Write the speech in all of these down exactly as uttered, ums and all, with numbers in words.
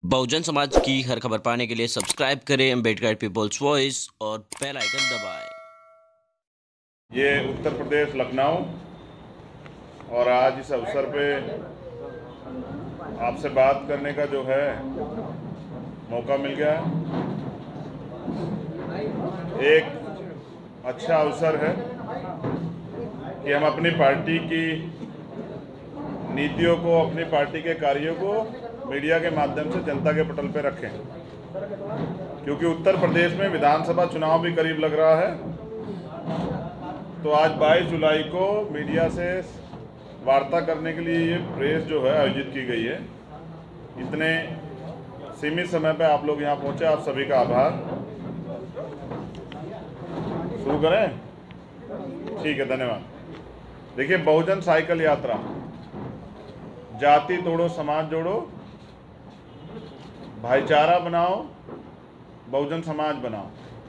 बहुजन समाज की हर खबर पाने के लिए सब्सक्राइब करें अम्बेडकर पीपल्स वॉइस और बेल आइकन दबाएं। ये उत्तर प्रदेश लखनऊ और आज इस अवसर पे आपसे बात करने का जो है मौका मिल गया है। एक अच्छा अवसर है कि हम अपनी पार्टी की नीतियों को, अपनी पार्टी के कार्यों को मीडिया के माध्यम से जनता के पटल पे रखें, क्योंकि उत्तर प्रदेश में विधानसभा चुनाव भी करीब लग रहा है। तो आज बाईस जुलाई को मीडिया से वार्ता करने के लिए ये प्रेस जो है आयोजित की गई है। इतने सीमित समय पे आप लोग यहाँ पहुँचे, आप सभी का आभार। शुरू करें? ठीक है, धन्यवाद। देखिए, बहुजन साइकिल यात्रा, जाति तोड़ो समाज जोड़ो, भाईचारा बनाओ, बहुजन समाज बनाओ।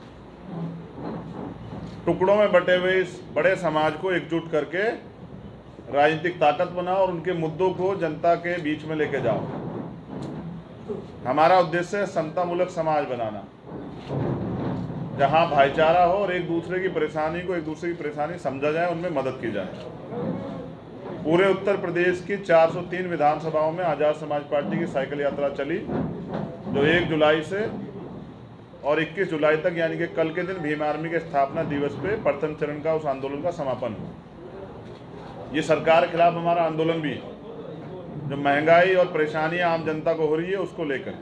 टुकड़ों में बटे हुए इस बड़े समाज को एकजुट करके राजनीतिक ताकत बनाओ और उनके मुद्दों को जनता के बीच में लेके जाओ। हमारा उद्देश्य है समतामूलक समाज बनाना, जहां भाईचारा हो और एक दूसरे की परेशानी को, एक दूसरे की परेशानी समझा जाए, उनमें मदद की जाए। पूरे उत्तर प्रदेश की चार सौ तीन विधानसभाओं में आज़ाद समाज पार्टी की साइकिल यात्रा चली, जो एक जुलाई से और इक्कीस जुलाई तक, यानी कि कल के दिन भीम आर्मी के स्थापना दिवस पे प्रथम चरण का उस आंदोलन का समापन हुआ। ये सरकार के खिलाफ हमारा आंदोलन भी है, जो महंगाई और परेशानियां आम जनता को हो रही है उसको लेकर।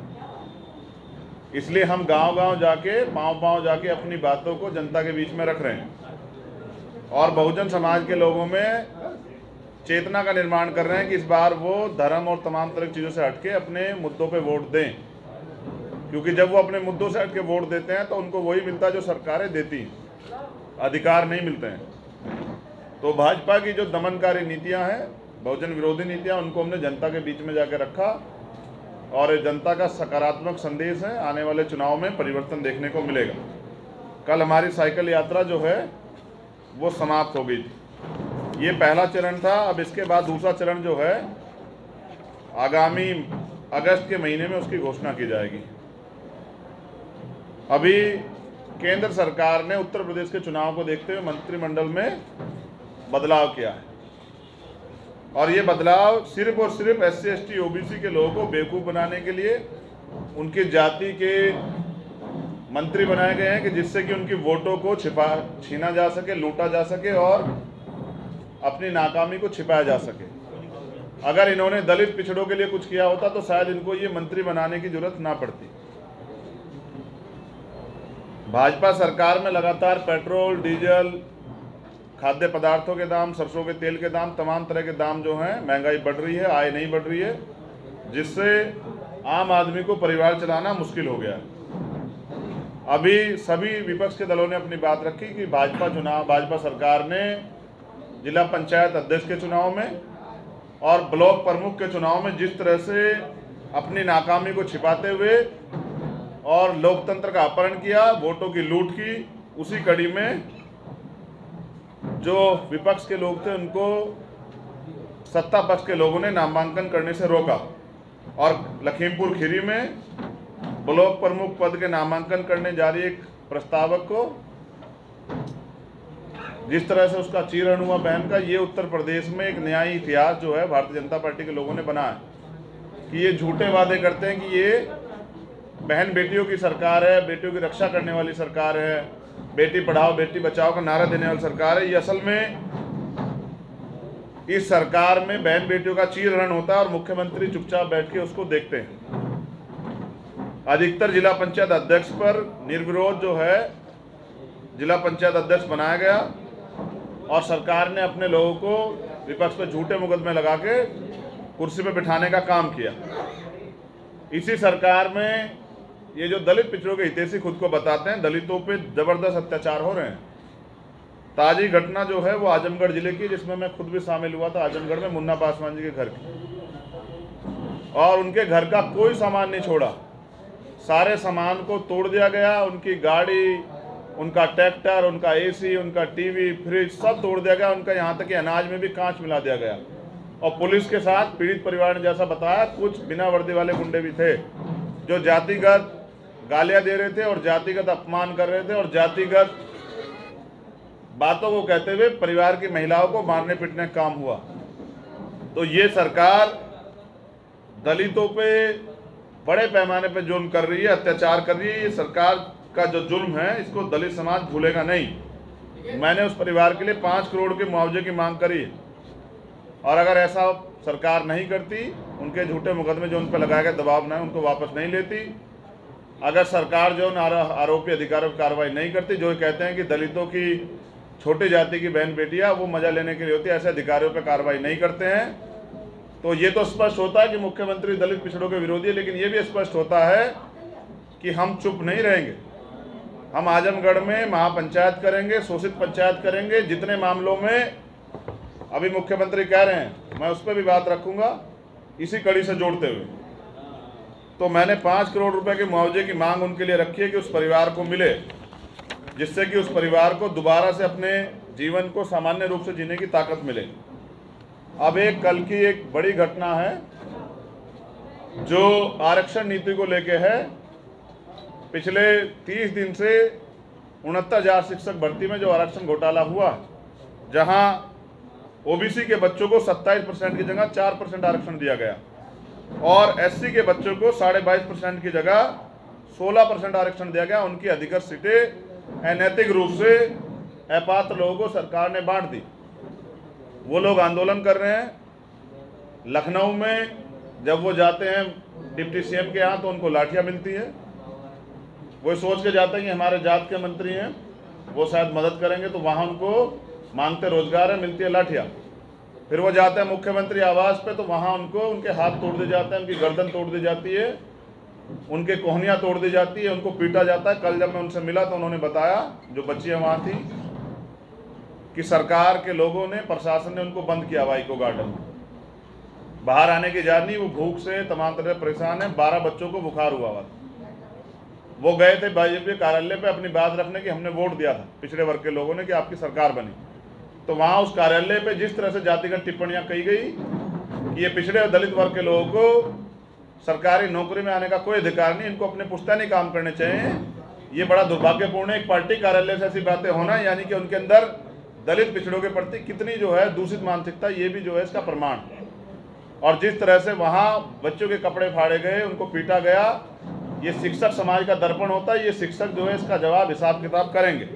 इसलिए हम गांव-गांव जाके, पांव-पांव जाके अपनी बातों को जनता के बीच में रख रहे हैं और बहुजन समाज के लोगों में चेतना का निर्माण कर रहे हैं कि इस बार वो धर्म और तमाम तरह की चीज़ों से हटके अपने मुद्दों पे वोट दें, क्योंकि जब वो अपने मुद्दों से हटके वोट देते हैं तो उनको वही मिलता है जो सरकारें देती हैं, अधिकार नहीं मिलते हैं। तो भाजपा की जो दमनकारी नीतियां हैं, बहुजन विरोधी नीतियां, उनको हमने जनता के बीच में जाके रखा और जनता का सकारात्मक संदेश है, आने वाले चुनाव में परिवर्तन देखने को मिलेगा। कल हमारी साइकिल यात्रा जो है वो समाप्त हो गई थी। ये पहला चरण था। अब इसके बाद दूसरा चरण जो है आगामी अगस्त के महीने में उसकी घोषणा की जाएगी। अभी केंद्र सरकार ने उत्तर प्रदेश के चुनाव को देखते हुए मंत्रिमंडल में बदलाव किया है और ये बदलाव सिर्फ और सिर्फ S C S T O B C के लोगों को बेवकूफ़ बनाने के लिए उनकी जाति के मंत्री बनाए गए हैं, कि जिससे कि उनकी वोटों को छिपा छीना जा सके, लूटा जा सके और अपनी नाकामी को छिपाया जा सके। अगर इन्होंने दलित पिछड़ों के लिए कुछ किया होता तो शायद इनको ये मंत्री बनाने की जरूरत ना पड़ती। भाजपा सरकार में लगातार पेट्रोल, डीजल, खाद्य पदार्थों के दाम, सरसों के तेल के दाम, तमाम तरह के दाम जो हैं, महंगाई बढ़ रही है, आय नहीं बढ़ रही है, जिससे आम आदमी को परिवार चलाना मुश्किल हो गया है। अभी सभी विपक्ष के दलों ने अपनी बात रखी कि भाजपा चुनाव भाजपा सरकार ने जिला पंचायत अध्यक्ष के चुनाव में और ब्लॉक प्रमुख के चुनाव में जिस तरह से अपनी नाकामी को छिपाते हुए और लोकतंत्र का अपहरण किया, वोटों की लूट की, उसी कड़ी में जो विपक्ष के लोग थे उनको सत्ता पक्ष के लोगों ने नामांकन करने से रोका और लखीमपुर खीरी में ब्लॉक प्रमुख पद के नामांकन करने जा रही एक प्रस्तावक को जिस तरह से उसका चीरहरण हुआ बहन का, ये उत्तर प्रदेश में एक न्यायी इतिहास जो है भारतीय जनता पार्टी के लोगों ने बनाया कि ये झूठे वादे करते हैं कि ये बहन बेटियों की सरकार है, बेटियों की रक्षा करने वाली सरकार है, बेटी पढ़ाओ बेटी बचाओ का नारा देने वाली सरकार है। ये असल में इस सरकार में बहन बेटियों का चीरहरण होता है और मुख्यमंत्री चुपचाप बैठ के उसको देखते हैं। अधिकतर जिला पंचायत अध्यक्ष पर निर्विरोध जो है जिला पंचायत अध्यक्ष बनाया गया और सरकार ने अपने लोगों को विपक्ष पर झूठे मुकदमे लगा के कुर्सी पर बिठाने का काम किया। इसी सरकार में ये जो दलित पिछड़ों के हितैषी खुद को बताते हैं, दलितों पे जबरदस्त अत्याचार हो रहे हैं। ताजी घटना जो है वो आजमगढ़ जिले की, जिसमें मैं खुद भी शामिल हुआ था, आजमगढ़ में मुन्ना पासवान जी के घर की, और उनके घर का कोई सामान नहीं छोड़ा, सारे सामान को तोड़ दिया गया। उनकी गाड़ी, उनका ट्रैक्टर, उनका ए सी, उनका टी वी, फ्रिज सब तोड़ दिया गया। उनका यहाँ तक कि अनाज में भी कांच मिला दिया गया। और पुलिस के साथ पीड़ित परिवार ने जैसा बताया कुछ बिना वर्दी वाले गुंडे भी थे जो जातिगत गालियां दे रहे थे और जातिगत अपमान कर रहे थे और जातिगत बातों को कहते हुए परिवार की महिलाओं को मारने पीटने का काम हुआ। तो ये सरकार दलितों पे बड़े पैमाने पे जुल्म कर रही है, अत्याचार कर रही है। ये सरकार का जो जुल्म है इसको दलित समाज भूलेगा नहीं। मैंने उस परिवार के लिए पाँच करोड़ के मुआवजे की मांग करी और अगर ऐसा सरकार नहीं करती, उनके झूठे मुकदमे जो उन पर लगाए गए दबाव न उनको वापस नहीं लेती, अगर सरकार जो आरोपी अधिकारियों पर कार्रवाई नहीं करती, जो कहते हैं कि दलितों की छोटी जाति की बहन बेटियां वो मजा लेने के लिए होती है, ऐसे अधिकारियों पर कार्रवाई नहीं करते हैं, तो ये तो स्पष्ट होता है कि मुख्यमंत्री दलित पिछड़ों के विरोधी है। लेकिन ये भी स्पष्ट होता है कि हम चुप नहीं रहेंगे। हम आजमगढ़ में महापंचायत करेंगे, शोषित पंचायत करेंगे। जितने मामलों में अभी मुख्यमंत्री कह रहे हैं मैं उस पर भी बात रखूंगा इसी कड़ी से जोड़ते हुए। तो मैंने पाँच करोड़ रुपए के मुआवजे की मांग उनके लिए रखी है कि उस परिवार को मिले, जिससे कि उस परिवार को दोबारा से अपने जीवन को सामान्य रूप से जीने की ताकत मिले। अब एक कल की एक बड़ी घटना है जो आरक्षण नीति को लेके है। पिछले तीस दिन से उनहत्तर हजार शिक्षक भर्ती में जो आरक्षण घोटाला हुआ, जहां ओबीसी के बच्चों को सत्ताईस परसेंट की जगह चार परसेंट आरक्षण दिया गया और एससी के बच्चों को साढ़े बाईस परसेंट की जगह सोलह परसेंट आरक्षण दिया गया। उनकी अधिकतर सीटें अनैतिक रूप से अपात्र लोगों को सरकार ने बांट दी। वो लोग आंदोलन कर रहे हैं। लखनऊ में जब वो जाते हैं डिप्टी सीएम के यहाँ तो उनको लाठियाँ मिलती है। वो सोच के जाते हैं कि हमारे जात के मंत्री हैं, वो शायद मदद करेंगे, तो वहाँ उनको मांगते रोजगार है, मिलती है लाठियाँ। फिर वो जाते हैं मुख्यमंत्री आवास पे तो वहाँ उनको उनके हाथ तोड़ दिए जाते हैं, उनकी गर्दन तोड़ दी जाती है, उनके कोहनियाँ तोड़ दी जाती है, उनको पीटा जाता है। कल जब मैं उनसे मिला तो उन्होंने बताया, जो बच्चियाँ वहाँ थी, कि सरकार के लोगों ने, प्रशासन ने उनको बंद किया वाइको गार्डन में, बाहर आने की इजाज़त नहीं। वो भूख से तमाम तरह से परेशान है। बारह बच्चों को बुखार हुआ हुआ। वो गए थे बीजेपी कार्यालय पे अपनी बात रखने की, हमने वोट दिया था पिछड़े वर्ग के लोगों ने कि आपकी सरकार बनी। तो वहाँ उस कार्यालय पे जिस तरह से जातिगत टिप्पणियाँ कही गई कि ये पिछड़े और दलित वर्ग के लोगों को सरकारी नौकरी में आने का कोई अधिकार नहीं, इनको अपने पुश्तैनी काम करने चाहिए, ये बड़ा दुर्भाग्यपूर्ण है। एक पार्टी कार्यालय से ऐसी बातें होना, यानी कि उनके अंदर दलित पिछड़ों के प्रति कितनी जो है दूषित मानसिकता, ये भी जो है इसका प्रमाण। और जिस तरह से वहाँ बच्चों के कपड़े फाड़े गए, उनको पीटा गया, ये शिक्षक समाज का दर्पण होता है। ये शिक्षक जो है इसका जवाब हिसाब किताब करेंगे।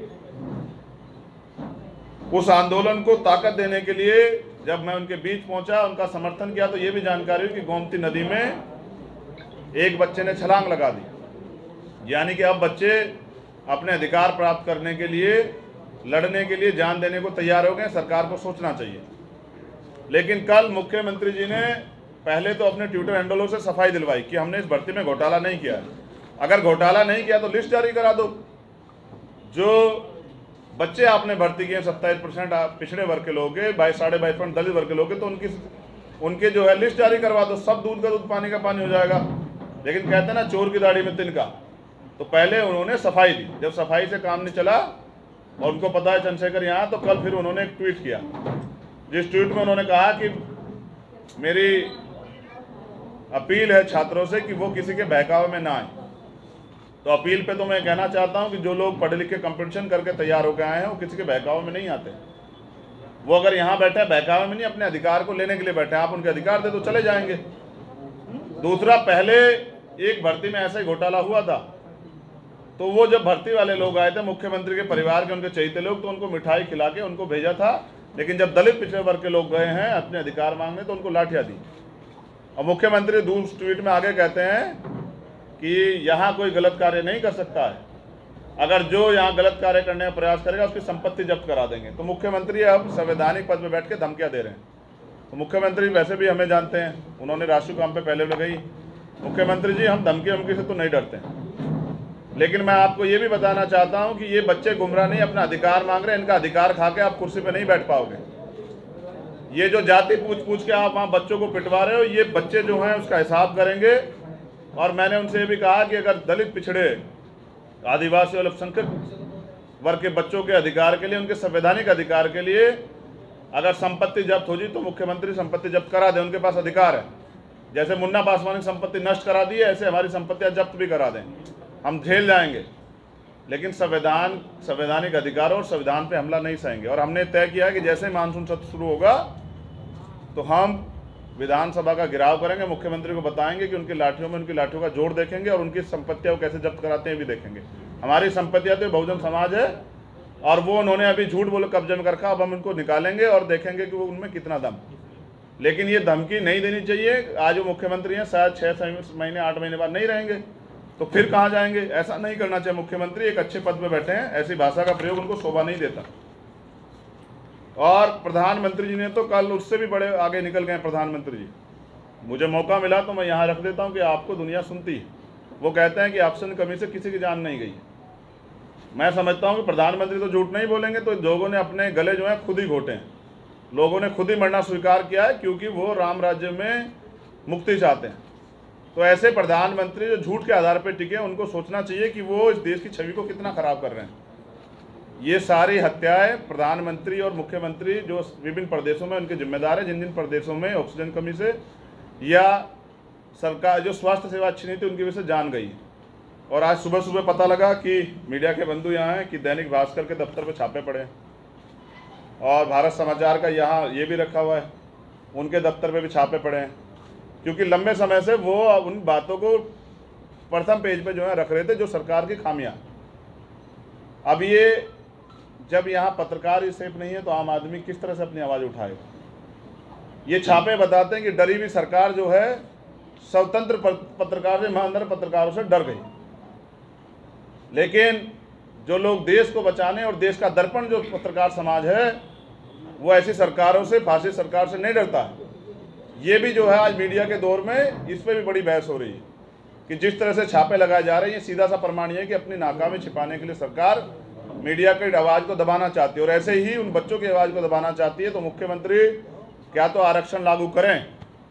उस आंदोलन को ताकत देने के लिए जब मैं उनके बीच पहुंचा, उनका समर्थन किया, तो ये भी जानकारी हुई कि गोमती नदी में एक बच्चे ने छलांग लगा दी। यानी कि अब बच्चे अपने अधिकार प्राप्त करने के लिए, लड़ने के लिए जान देने को तैयार हो गए। सरकार को सोचना चाहिए। लेकिन कल मुख्यमंत्री जी ने पहले तो अपने ट्विटर हैंडलों से सफाई दिलवाई कि हमने इस भर्ती में घोटाला नहीं किया है। अगर घोटाला नहीं किया तो लिस्ट जारी करा दो। जो बच्चे आपने भर्ती किए सत्ताईस परसेंट पिछड़े वर्ग के लोग के, बाईस साढ़े बाईस परसेंट दलित वर्ग के लोग के, तो उनकी उनके जो है लिस्ट जारी करवा दो। सब दूध का दूध पानी का पानी हो जाएगा। लेकिन कहते हैं ना, चोर की दाढ़ी में तिनका। तो पहले उन्होंने सफाई दी। जब सफाई से काम नहीं चला और उनको पता है चंद्रशेखर यहाँ, तो कल फिर उन्होंने एक ट्वीट किया, जिस ट्वीट में उन्होंने कहा कि मेरी अपील है छात्रों से कि वो किसी के बहकावे में ना आए। तो अपील पे तो मैं कहना चाहता हूं कि जो लोग पढ़े लिखे कंपटीशन करके तैयार होकर आए हैं वो किसी के बहकावे में नहीं आते। वो अगर यहाँ बैठे बहकावे में नहीं, अपने अधिकार को लेने के लिए बैठे, आप उनके अधिकार दे तो चले जाएंगे। दूसरा, पहले एक भर्ती में ऐसा ही घोटाला हुआ था, तो वो जब भर्ती वाले लोग आए थे, मुख्यमंत्री के परिवार के उनके चहेते लोग, तो उनको मिठाई खिला के उनको भेजा था। लेकिन जब दलित पिछड़े वर्ग के लोग गए हैं अपने अधिकार मांगने, तो उनको लाठियाँ दी। और मुख्यमंत्री दूसरे ट्वीट में आगे कहते हैं कि यहाँ कोई गलत कार्य नहीं कर सकता है, अगर जो यहाँ गलत कार्य करने का प्रयास करेगा उसकी संपत्ति जब्त करा देंगे। तो मुख्यमंत्री अब संवैधानिक पद पर बैठ के धमकियाँ दे रहे हैं। तो मुख्यमंत्री वैसे भी हमें जानते हैं, उन्होंने राष्ट्रीय काम पे पहले लगाई। मुख्यमंत्री जी, हम धमकी धमकी से तो नहीं डरते हैं, लेकिन मैं आपको ये भी बताना चाहता हूँ कि ये बच्चे गुमराह नहीं, अपना अधिकार मांग रहे हैं। इनका अधिकार खा के आप कुर्सी पर नहीं बैठ पाओगे। ये जो जाति पूछ पूछ के आप वहाँ बच्चों को पिटवा रहे हो, ये बच्चे जो हैं उसका हिसाब करेंगे। और मैंने उनसे ये भी कहा कि अगर दलित पिछड़े आदिवासी और अल्पसंख्यक वर्ग के बच्चों के अधिकार के लिए, उनके संवैधानिक अधिकार के लिए अगर संपत्ति जब्त हो जी तो मुख्यमंत्री संपत्ति जब्त करा दे, उनके पास अधिकार है। जैसे मुन्ना पासवान की संपत्ति नष्ट करा दी है, ऐसे हमारी संपत्तियां जब्त भी करा दें, हम झेल जाएंगे, लेकिन संविधान संवैधानिक अधिकार और संविधान पे हमला नहीं सहेंगे। और हमने तय किया है कि जैसे ही मानसून सत्र शुरू होगा तो हम विधानसभा का घेराव करेंगे, मुख्यमंत्री को बताएंगे कि उनकी लाठियों में उनकी लाठियों का जोड़ देखेंगे और उनकी संपत्तियां कैसे जब्त कराते हैं भी देखेंगे। हमारी संपत्तियां तो बहुजन समाज है और वो उन्होंने अभी झूठ बोले कब्जे में रखा, अब हम उनको निकालेंगे और देखेंगे कि वो उनमें कितना दम। लेकिन ये धमकी नहीं देनी चाहिए। आज वो मुख्यमंत्री हैं, शायद छः महीने आठ महीने बाद नहीं रहेंगे, तो फिर कहाँ जाएंगे? ऐसा नहीं करना चाहिए। मुख्यमंत्री एक अच्छे पद पे बैठे हैं, ऐसी भाषा का प्रयोग उनको शोभा नहीं देता। और प्रधानमंत्री जी ने तो कल उससे भी बड़े आगे निकल गए। प्रधानमंत्री जी, मुझे मौका मिला तो मैं यहाँ रख देता हूँ कि आपको दुनिया सुनती है। वो कहते हैं कि ऑक्सीजन कमी से किसी की जान नहीं गई। मैं समझता हूँ कि प्रधानमंत्री तो झूठ नहीं बोलेंगे, तो लोगों ने अपने गले जो है खुद ही घोटे हैं। लोगों ने खुद ही मरना स्वीकार किया है, क्योंकि वो राम राज्य में मुक्ति चाहते हैं। तो ऐसे प्रधानमंत्री जो झूठ के आधार पर टिके, उनको सोचना चाहिए कि वो इस देश की छवि को कितना खराब कर रहे हैं। ये सारी हत्याएं प्रधानमंत्री और मुख्यमंत्री जो विभिन्न प्रदेशों में उनके जिम्मेदार है, जिन जिन प्रदेशों में ऑक्सीजन कमी से या सरकार जो स्वास्थ्य सेवा अच्छी नहीं थी उनकी वजह से जान गई। और आज सुबह सुबह पता लगा कि मीडिया के बंधु यहाँ हैं कि दैनिक भास्कर के दफ्तर पर छापे पड़े और भारत समाचार का यहाँ ये भी रखा हुआ है, उनके दफ्तर पे भी छापे पड़े हैं, क्योंकि लंबे समय से वो उन बातों को प्रथम पेज पे जो है रख रहे थे, जो सरकार की खामियां। अब ये जब यहाँ पत्रकार ही सेफ नहीं है तो आम आदमी किस तरह से अपनी आवाज़ उठाएगा? ये छापे बताते हैं कि डरी हुई सरकार जो है स्वतंत्र पत्रकार से, ईमानदार पत्रकारों से डर गई। लेकिन जो लोग देश को बचाने और देश का दर्पण जो पत्रकार समाज है, वो ऐसी सरकारों से, फासिस्ट सरकार से नहीं डरता। ये भी जो है आज मीडिया के दौर में इस पर भी बड़ी बहस हो रही है कि जिस तरह से छापे लगाए जा रहे हैं, ये सीधा सा प्रमाण है कि अपनी नाकामी छिपाने के लिए सरकार मीडिया की आवाज़ को दबाना चाहती है और ऐसे ही उन बच्चों की आवाज़ को दबाना चाहती है। तो मुख्यमंत्री क्या तो आरक्षण लागू करें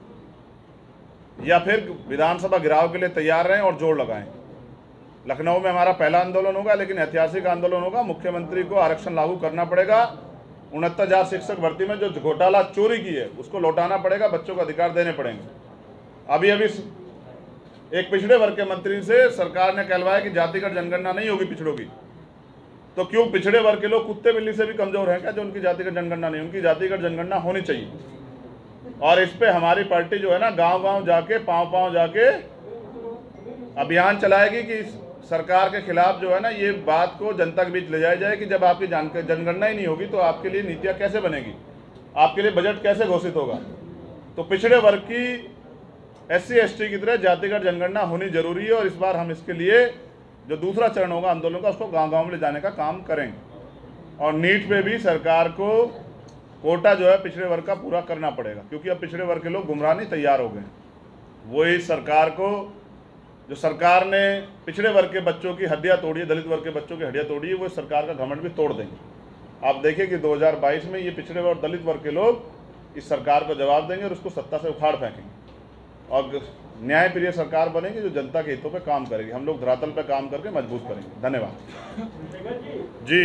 या फिर विधानसभा घेराव के लिए तैयार रहें और जोर लगाएं। लखनऊ में हमारा पहला आंदोलन होगा, लेकिन ऐतिहासिक आंदोलन होगा। मुख्यमंत्री को आरक्षण लागू करना पड़ेगा। उनहत्तर हजार शिक्षक भर्ती में जो घोटाला चोरी की है उसको लौटाना पड़ेगा, बच्चों को अधिकार देने पड़ेंगे। अभी अभी एक पिछड़े वर्ग के मंत्री से सरकार ने कहलवाया कि जातिगत जनगणना नहीं होगी पिछड़ों की। तो क्यों पिछड़े वर्ग के लोग कुत्ते बिल्ली से भी कमजोर हैं क्या जो उनकी जातिगत जनगणना नहीं? उनकी जातिगत जनगणना होनी चाहिए। और इस पे हमारी पार्टी जो है ना गांव गांव जाके पांव पांव जाके अभियान चलाएगी कि सरकार के खिलाफ जो है ना ये बात को जनता के बीच ले जाया जाए कि जब आपकी जनगणना ही नहीं होगी तो आपके लिए नीतियाँ कैसे बनेगी, आपके लिए बजट कैसे घोषित होगा। तो पिछड़े वर्ग की एस सी एस टी की तरह जातिगत जनगणना होनी जरूरी है और इस बार हम इसके लिए जो दूसरा चरण होगा आंदोलन का उसको गांव गांव में ले जाने का काम करेंगे। और नीट पे भी सरकार को कोटा जो है पिछड़े वर्ग का पूरा करना पड़ेगा, क्योंकि अब पिछड़े वर्ग के लोग गुमराह नहीं तैयार हो गए। वही सरकार को जो सरकार ने पिछड़े वर्ग के बच्चों की हड्डियां तोड़ी है, दलित वर्ग के बच्चों की हड्डियां तोड़ी है, वो सरकार का घमंड भी तोड़ देंगे। आप देखिए कि दो हज़ार बाईस में ये पिछड़े और दलित वर्ग के लोग इस सरकार को जवाब देंगे और उसको सत्ता से उखाड़ फेंकेंगे और न्यायप्रिय सरकार बनेगी जो जनता के हितों पे काम करेगी। हम लोग धरातल पे काम करके मजबूत करेंगे। धन्यवाद जी।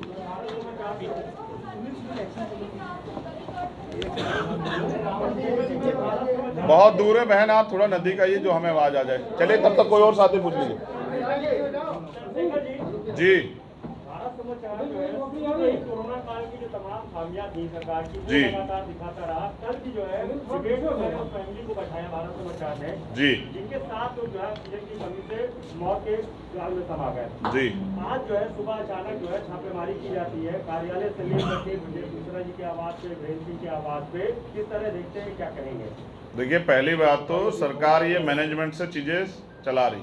बहुत दूर है बहन, आप थोड़ा नजदीक आइए जो हमें आवाज आ जाए। चलिए तब तक कोई और साथी पूछ लीजिए जी। कोरोना काल की जो तमाम खामियां थी सरकार की जी लगातार दिखाता रहा। कल की जो है फैमिली को बैठाया भारत समाचार ने जी, जिनके साथ जो है ऑक्सीजन की कमी से मौत के जाल में समा गए जी। आज जो है सुबह अचानक जो है छापेमारी की जाती है कार्यालय से लेकर के दूसरा जी के आवाज पे, वीरेंद्र सिंह के आवाज पे, किस तरह देखते हैं, क्या कहेंगे? देखिए, पहली बात तो सरकार ये मैनेजमेंट से चीजें चला रही।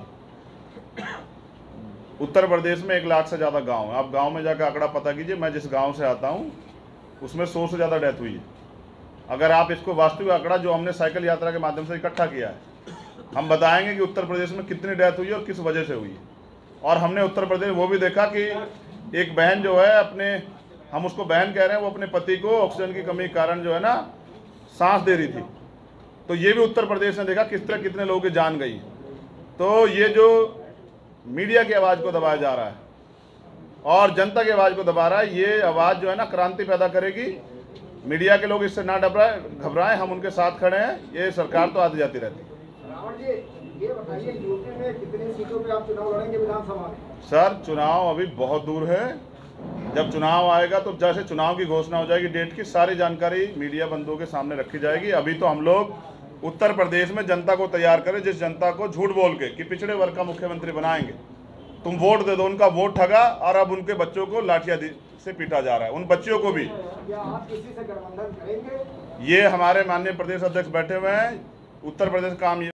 उत्तर प्रदेश में एक लाख से ज़्यादा गांव है। आप गांव में जाकर आंकड़ा पता कीजिए। मैं जिस गांव से आता हूं उसमें सौ से ज़्यादा डेथ हुई है। अगर आप इसको वास्तविक आंकड़ा जो हमने साइकिल यात्रा के माध्यम से इकट्ठा किया है, हम बताएंगे कि उत्तर प्रदेश में कितनी डेथ हुई है और किस वजह से हुई है। और हमने उत्तर प्रदेश वो भी देखा कि एक बहन जो है अपने, हम उसको बहन कह रहे हैं, वो अपने पति को ऑक्सीजन की कमी के कारण जो है ना सांस दे रही थी। तो ये भी उत्तर प्रदेश ने देखा किस तरह कितने लोगों की जान गई। तो ये जो मीडिया की आवाज़ को दबाया जा रहा है और जनता की आवाज़ को दबा रहा है, ये आवाज़ जो है ना क्रांति पैदा करेगी। मीडिया के लोग इससे ना घबराए घबराएं हम उनके साथ खड़े हैं। ये सरकार तो आती जाती रहती है। रावण जी, ये बताइए यूपी में कितनी सीटों पे आप चुनाव लड़ेंगे विधानसभा में? सर चुनाव अभी बहुत दूर है। जब चुनाव आएगा तो जैसे चुनाव की घोषणा हो जाएगी डेट की, सारी जानकारी मीडिया बंधुओं के सामने रखी जाएगी। अभी तो हम लोग उत्तर प्रदेश में जनता को तैयार करें, जिस जनता को झूठ बोल के कि पिछड़े वर्ग का मुख्यमंत्री बनाएंगे, तुम वोट दे दो, उनका वोट ठगा और अब उनके बच्चों को लाठियां से पीटा जा रहा है, उन बच्चियों को भी। क्या आप किसी से गठबंधन करेंगे? ये हमारे माननीय प्रदेश अध्यक्ष बैठे हुए हैं। उत्तर प्रदेश काम